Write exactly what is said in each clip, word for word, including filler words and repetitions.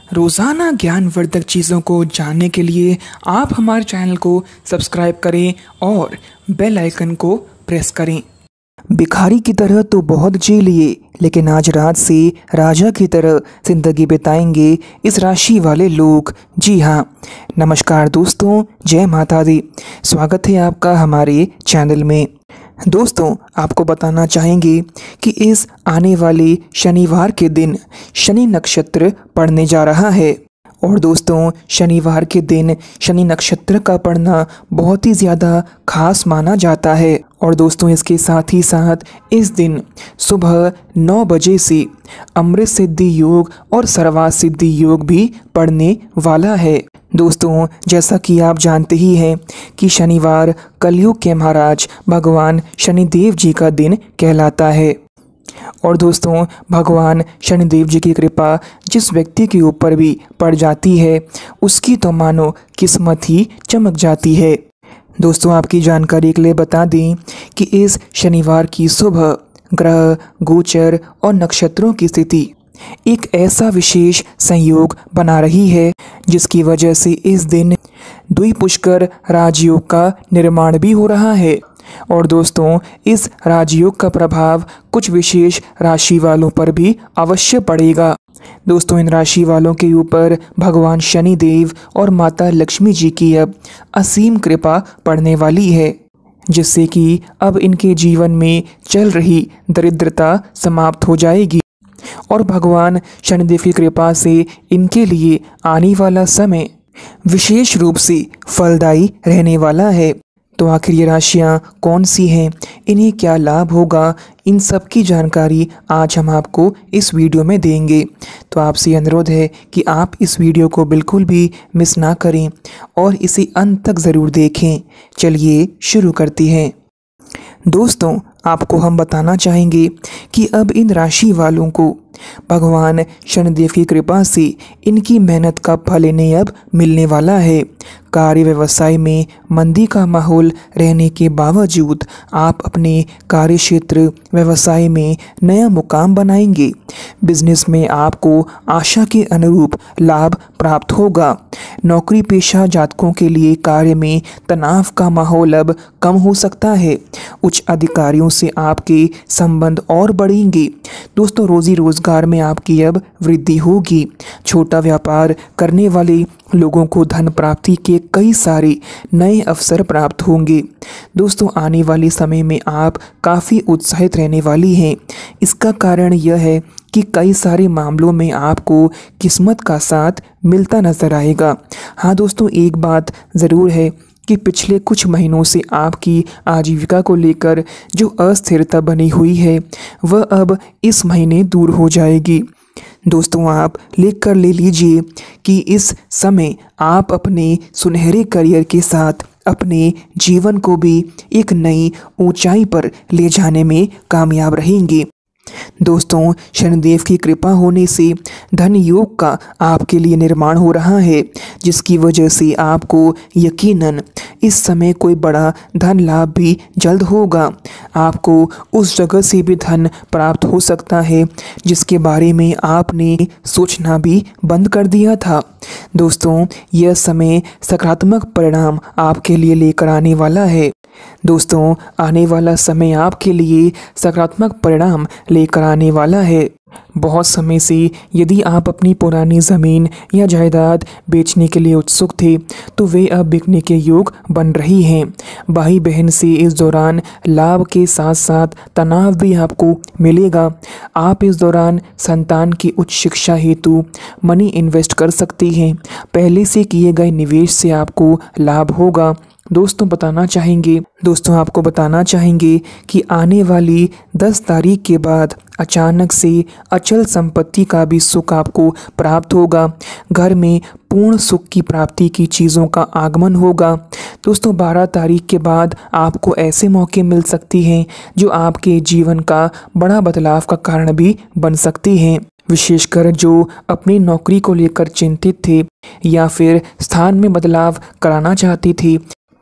रोज़ाना ज्ञानवर्धक चीज़ों को जानने के लिए आप हमारे चैनल को सब्सक्राइब करें और बेल आइकन को प्रेस करें। भिखारी की तरह तो बहुत जी लिए, लेकिन आज रात से राजा की तरह जिंदगी बिताएंगे इस राशि वाले लोग। जी हाँ, नमस्कार दोस्तों, जय माता दी। स्वागत है आपका हमारे चैनल में। दोस्तों, आपको बताना चाहेंगे कि इस आने वाले शनिवार के दिन शनि नक्षत्र पड़ने जा रहा है। और दोस्तों, शनिवार के दिन शनि नक्षत्र का पड़ना बहुत ही ज़्यादा खास माना जाता है। और दोस्तों, इसके साथ ही साथ इस दिन सुबह नौ बजे से अमृत सिद्धि योग और सर्वार्थ सिद्धि योग भी पड़ने वाला है। दोस्तों, जैसा कि आप जानते ही हैं कि शनिवार कलयुग के महाराज भगवान शनिदेव जी का दिन कहलाता है। और दोस्तों, भगवान शनिदेव जी की कृपा जिस व्यक्ति के ऊपर भी पड़ जाती है, उसकी तो मानो किस्मत ही चमक जाती है। दोस्तों, आपकी जानकारी के लिए बता दें कि इस शनिवार की सुबह ग्रह, गोचर और नक्षत्रों की स्थिति एक ऐसा विशेष संयोग बना रही है जिसकी वजह से इस दिन द्विपुष्कर राजयोग का निर्माण भी हो रहा है। और दोस्तों, इस राजयोग का प्रभाव कुछ विशेष राशि वालों पर भी अवश्य पड़ेगा। दोस्तों, इन राशि वालों के ऊपर भगवान शनिदेव और माता लक्ष्मी जी की अब असीम कृपा पड़ने वाली है, जिससे कि अब इनके जीवन में चल रही दरिद्रता समाप्त हो जाएगी और भगवान शनिदेव की कृपा से इनके लिए आने वाला समय विशेष रूप से फलदायी रहने वाला है। तो आखिर ये राशियाँ कौन सी हैं, इन्हें क्या लाभ होगा, इन सब की जानकारी आज हम आपको इस वीडियो में देंगे। तो आपसे अनुरोध है कि आप इस वीडियो को बिल्कुल भी मिस ना करें और इसे अंत तक ज़रूर देखें। चलिए शुरू करते हैं। दोस्तों, आपको हम बताना चाहेंगे कि अब इन राशि वालों को भगवान शनिदेव की कृपा से इनकी मेहनत का फल इन्हें अब मिलने वाला है। कार्य व्यवसाय में मंदी का माहौल रहने के बावजूद आप अपने कार्य क्षेत्र व्यवसाय में नया मुकाम बनाएंगे। बिजनेस में आपको आशा के अनुरूप लाभ प्राप्त होगा। नौकरी पेशा जातकों के लिए कार्य में तनाव का माहौल अब कम हो सकता है। उच्च अधिकारियों से आपके संबंध और बढ़ेंगे। दोस्तों, रोजी रोजगार में आपकी अब वृद्धि होगी। छोटा व्यापार करने वाले लोगों को धन प्राप्ति के कई सारे नए अवसर प्राप्त होंगे। दोस्तों, आने वाले समय में आप काफ़ी उत्साहित रहने वाली हैं। इसका कारण यह है कि कई सारे मामलों में आपको किस्मत का साथ मिलता नजर आएगा। हाँ दोस्तों, एक बात ज़रूर है कि पिछले कुछ महीनों से आपकी आजीविका को लेकर जो अस्थिरता बनी हुई है, वह अब इस महीने दूर हो जाएगी। दोस्तों, आप लिख कर ले लीजिए कि इस समय आप अपने सुनहरे करियर के साथ अपने जीवन को भी एक नई ऊंचाई पर ले जाने में कामयाब रहेंगे। दोस्तों, शनिदेव की कृपा होने से धन योग का आपके लिए निर्माण हो रहा है, जिसकी वजह से आपको यकीनन इस समय कोई बड़ा धन लाभ भी जल्द होगा। आपको उस जगह से भी धन प्राप्त हो सकता है जिसके बारे में आपने सोचना भी बंद कर दिया था। दोस्तों, यह समय सकारात्मक परिणाम आपके लिए लेकर आने वाला है। दोस्तों, आने वाला समय आपके लिए सकारात्मक परिणाम लेकर आने वाला है। बहुत समय से यदि आप अपनी पुरानी ज़मीन या जायदाद बेचने के लिए उत्सुक थे, तो वे अब बिकने के योग बन रही हैं। भाई बहन से इस दौरान लाभ के साथ साथ तनाव भी आपको मिलेगा। आप इस दौरान संतान की उच्च शिक्षा हेतु मनी इन्वेस्ट कर सकती हैं। पहले से किए गए निवेश से आपको लाभ होगा। दोस्तों बताना चाहेंगे दोस्तों आपको बताना चाहेंगे कि आने वाली दस तारीख के बाद अचानक से अचल संपत्ति का भी सुख आपको प्राप्त होगा। घर में पूर्ण सुख की प्राप्ति की चीज़ों का आगमन होगा। दोस्तों, बारह तारीख के बाद आपको ऐसे मौके मिल सकती हैं जो आपके जीवन का बड़ा बदलाव का कारण भी बन सकती हैं। विशेषकर जो अपनी नौकरी को लेकर चिंतित थे या फिर स्थान में बदलाव कराना चाहती थी,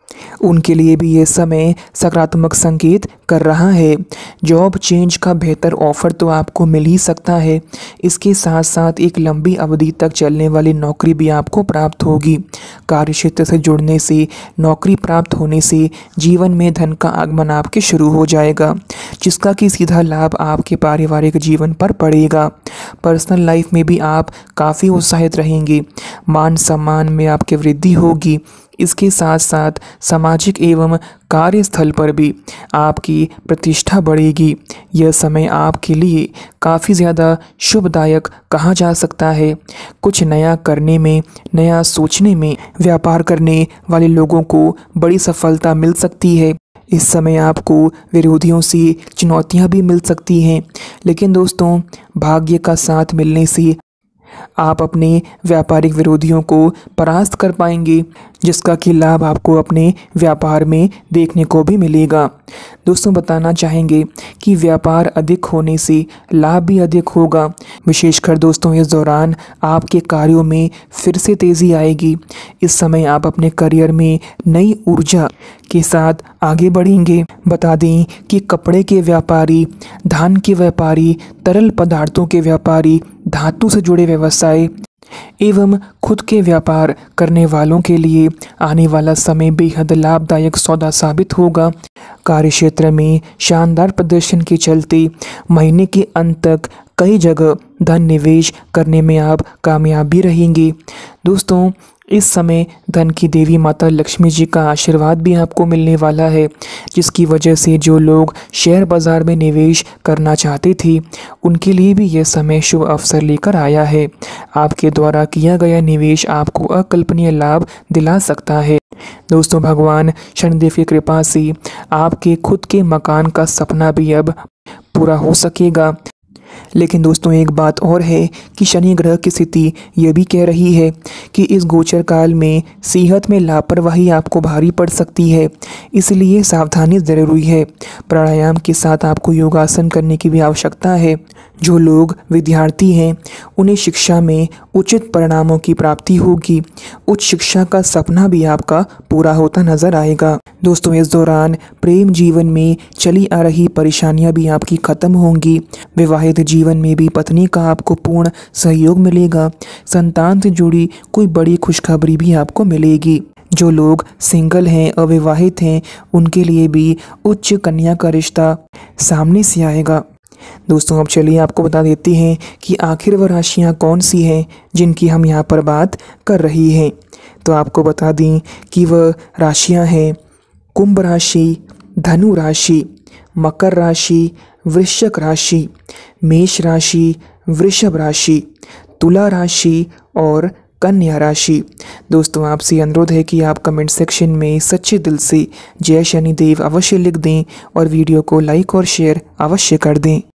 उनके लिए भी ये समय सकारात्मक संकेत कर रहा है। जॉब चेंज का बेहतर ऑफर तो आपको मिल ही सकता है। इसके साथ साथ एक लंबी अवधि तक चलने वाली नौकरी भी आपको प्राप्त होगी। कार्य क्षेत्र से जुड़ने से, नौकरी प्राप्त होने से जीवन में धन का आगमन आपके शुरू हो जाएगा, जिसका कि सीधा लाभ आपके पारिवारिक जीवन पर पड़ेगा। पर्सनल लाइफ में भी आप काफ़ी उत्साहित रहेंगे। मान सम्मान में आपकी वृद्धि होगी। इसके साथ साथ सामाजिक एवं कार्यस्थल पर भी आपकी प्रतिष्ठा बढ़ेगी। यह समय आपके लिए काफ़ी ज़्यादा शुभदायक कहा जा सकता है। कुछ नया करने में, नया सोचने में व्यापार करने वाले लोगों को बड़ी सफलता मिल सकती है। इस समय आपको विरोधियों से चुनौतियां भी मिल सकती हैं, लेकिन दोस्तों भाग्य का साथ मिलने से आप अपने व्यापारिक विरोधियों को परास्त कर पाएंगे, जिसका कि लाभ आपको अपने व्यापार में देखने को भी मिलेगा। दोस्तों बताना चाहेंगे कि व्यापार अधिक होने से लाभ भी अधिक होगा। विशेषकर दोस्तों इस दौरान आपके कार्यों में फिर से तेज़ी आएगी। इस समय आप अपने करियर में नई ऊर्जा के साथ आगे बढ़ेंगे। बता दें कि कपड़े के व्यापारी, धान के व्यापारी, तरल पदार्थों के व्यापारी, धातु से जुड़े व्यवसाय एवं खुद के व्यापार करने वालों के लिए आने वाला समय बेहद लाभदायक सौदा साबित होगा। कार्यक्षेत्र में शानदार प्रदर्शन के चलते महीने के अंत तक कई जगह धन निवेश करने में आप कामयाब भी रहेंगे। दोस्तों इस समय धन की देवी माता लक्ष्मी जी का आशीर्वाद भी आपको मिलने वाला है, जिसकी वजह से जो लोग शेयर बाज़ार में निवेश करना चाहते थे उनके लिए भी यह समय शुभ अवसर लेकर आया है। आपके द्वारा किया गया निवेश आपको अकल्पनीय लाभ दिला सकता है। दोस्तों भगवान शनिदेव की कृपा से आपके खुद के मकान का सपना भी अब पूरा हो सकेगा। लेकिन दोस्तों एक बात और है कि शनि ग्रह की स्थिति यह भी कह रही है कि इस गोचर काल में सेहत में लापरवाही आपको भारी पड़ सकती है, इसलिए सावधानी ज़रूरी है। प्राणायाम के साथ आपको योगासन करने की भी आवश्यकता है। जो लोग विद्यार्थी हैं उन्हें शिक्षा में उचित परिणामों की प्राप्ति होगी। उच्च शिक्षा का सपना भी आपका पूरा होता नजर आएगा। दोस्तों इस दौरान प्रेम जीवन में चली आ रही परेशानियां भी आपकी खत्म होंगी। विवाहित जीवन में भी पत्नी का आपको पूर्ण सहयोग मिलेगा। संतान से जुड़ी कोई बड़ी खुशखबरी भी आपको मिलेगी। जो लोग सिंगल हैं, अविवाहित हैं, उनके लिए भी उच्च कन्या का रिश्ता सामने से आएगा। दोस्तों अब चलिए आपको बता देते हैं कि आखिर वह राशियाँ कौन सी हैं जिनकी हम यहाँ पर बात कर रही हैं। तो आपको बता दें कि वह राशियाँ हैं कुंभ राशि, धनु राशि, मकर राशि, वृश्चिक राशि, मेष राशि, वृषभ राशि, तुला राशि और कन्या राशि। दोस्तों आपसे अनुरोध है कि आप कमेंट सेक्शन में सच्चे दिल से जय शनिदेव अवश्य लिख दें और वीडियो को लाइक और शेयर अवश्य कर दें।